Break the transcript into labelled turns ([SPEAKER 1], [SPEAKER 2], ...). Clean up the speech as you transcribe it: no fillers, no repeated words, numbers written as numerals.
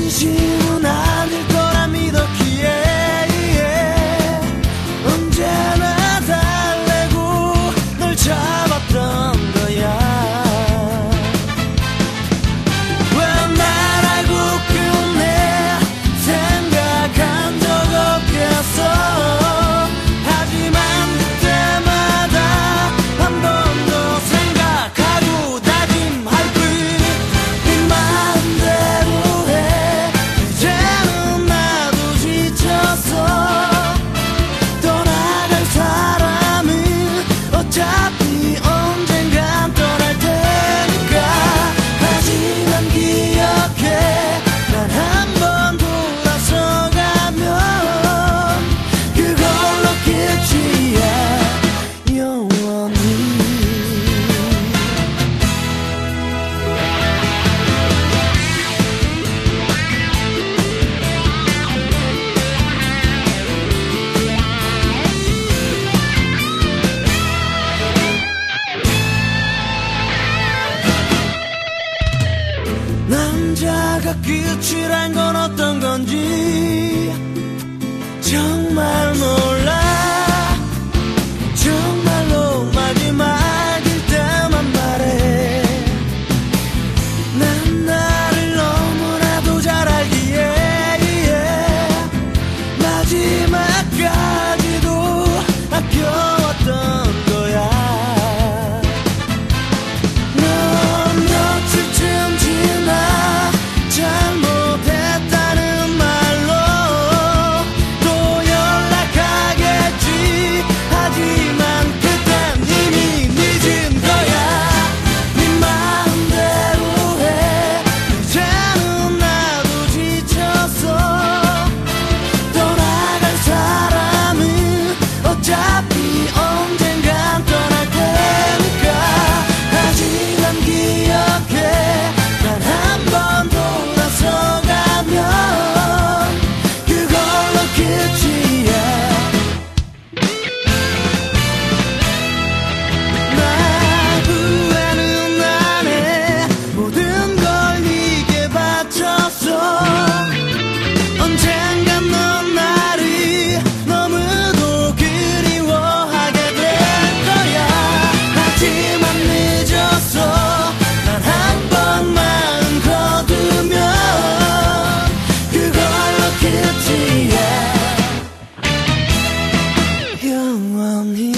[SPEAKER 1] 진심은 아닐 거라 믿었기에 언제나 달래고 널 잡았던 거야. 왜 날 알고 끝내 생각한 적 없겠어. 하지만 그때마다 한 번 더 생각하고 다짐할 뿐. 네 마음대로 해. 이제는 나도 지쳤어. 떠나갈 사람은 어차피 언젠간 떠날 테니까. 하지만 기억해, 난 한 번 돌아서 가면 그걸로 끝이야, 영원히. 남자가 끝이란 건 어떤 건지 정말 몰라. 정말로 마지막일 때만 말해. 난 나를 너무나도 잘 알기에 마지막까지도 아껴왔던 거야. 넌 며칠쯤 지나 잘못했다는 말로 또 연락하겠지. 하지만 그땐 이미 늦은 거야. 네 마음대로 해. 이제는 나도 지쳤어. 떠나갈 사람은 어차피 언젠간 떠날 테니까. 하지만 기억해, 난 한 번 돌아서 가면 그걸로 끝이야. 나 후회는 안 해. 모든 걸 네게 바쳤어. 언젠간 넌 나를 너무도 그리워하게 될 거야. 하지만 늦었어. 난 한 번 마음 거두면 그걸로 끝이야, 영원히.